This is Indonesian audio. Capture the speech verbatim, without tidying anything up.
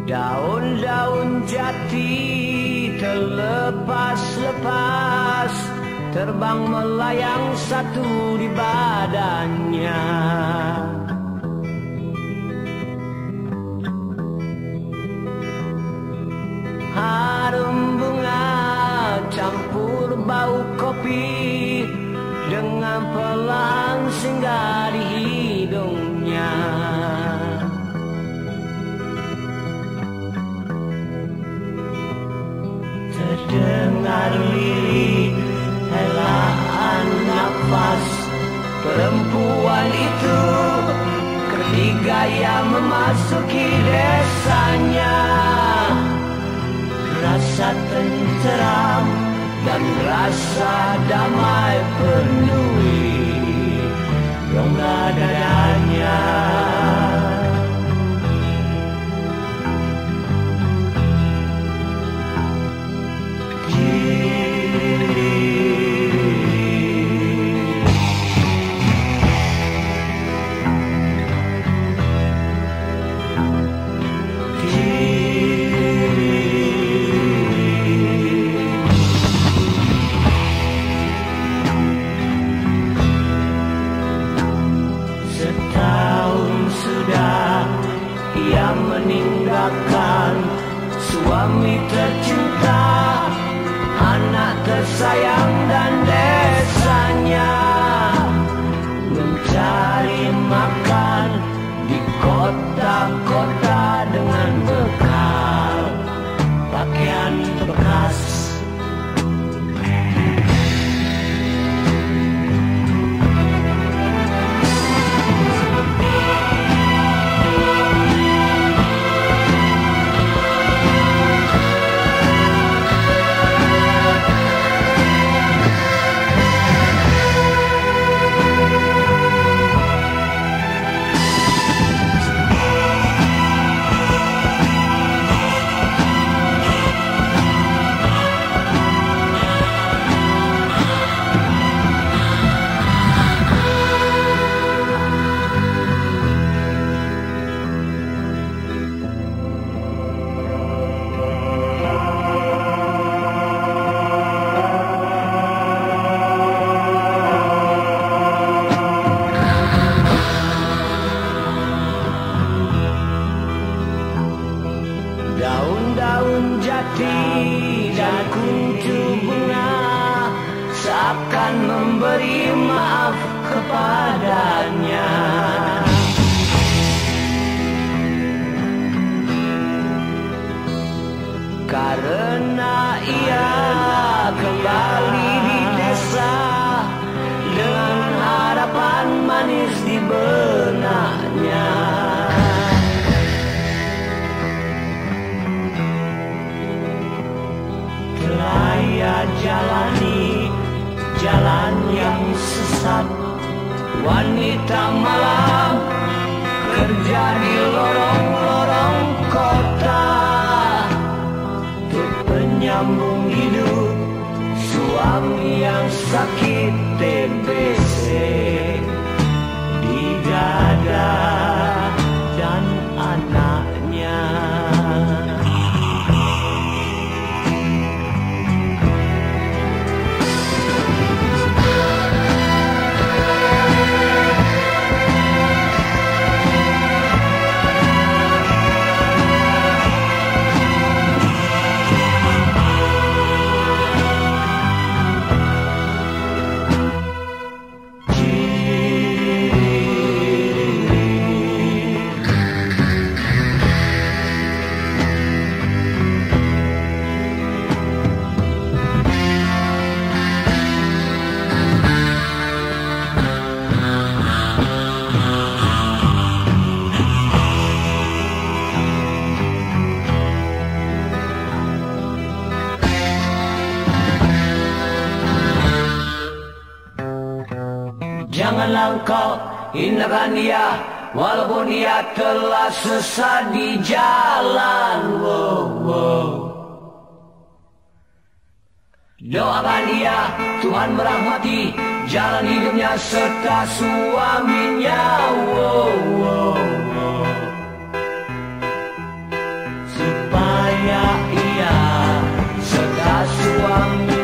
Daun-daun jati terlepas-lepas, terbang melayang satu di badannya. Harum bunga campur bau kopi dengan perlahan singgah di hidungnya. Terdengar lirih helaan nafas perempuan itu ketika ia memasuki desanya. Rasa tenteram dan rasa damai penuhi rongga dadanya. Ia meninggalkan suami tercinta, anak tersayang dan desanya, mencari makan di kota-kota dengan bekal pakaian bekas. Daun-daun jati dan kuncu bunga seakan memberi maaf kepadanya. Karena ia kembali di desa dengan harapan manis di benaknya. Ia jalani jalan yang sesat, wanita malam kerja di lorong-lorong kota, untuk penyambung hidup suami yang sakit T B C di dada dan anaknya. Janganlah engkau hinakan dia, walaupun ia telah sesat di jalan. Wow, wow. Doakan dia, Tuhan merahmati jalan hidupnya serta suaminya. Wow, wow, wow. namanya ia serta suami